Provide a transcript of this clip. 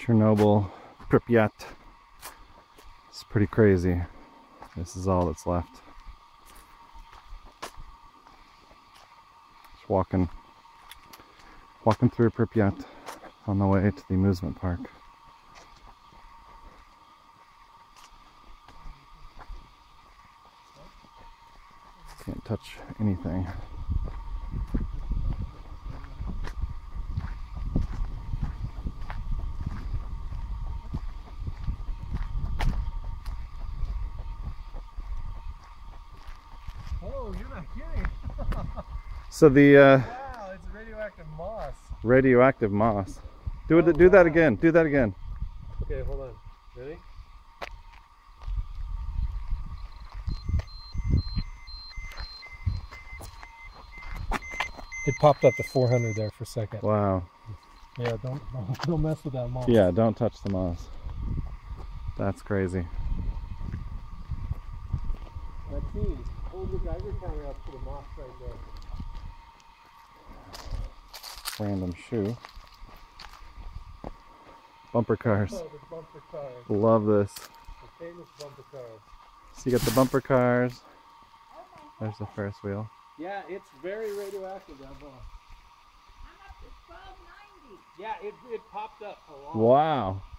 Chernobyl, Pripyat. It's pretty crazy. This is all that's left. Just walking through Pripyat on the way to the amusement park. Can't touch anything. Oh, you're not kidding. So the Wow, it's radioactive moss. radioactive moss. Do that again. Do that again. Okay, hold on. Ready? It popped up to 400 there for a second. Wow. Yeah, don't mess with that moss. Yeah, don't touch the moss. That's crazy. Maxine, hold the Geiger counter up to the moss right there. Random shoe. Bumper cars. Oh, the bumper cars. Love this. The famous bumper cars. So you got the bumper cars. There's the Ferris wheel. Yeah, it's very radioactive, that moss. I'm up to 1290. Yeah, it popped up a lot. Wow.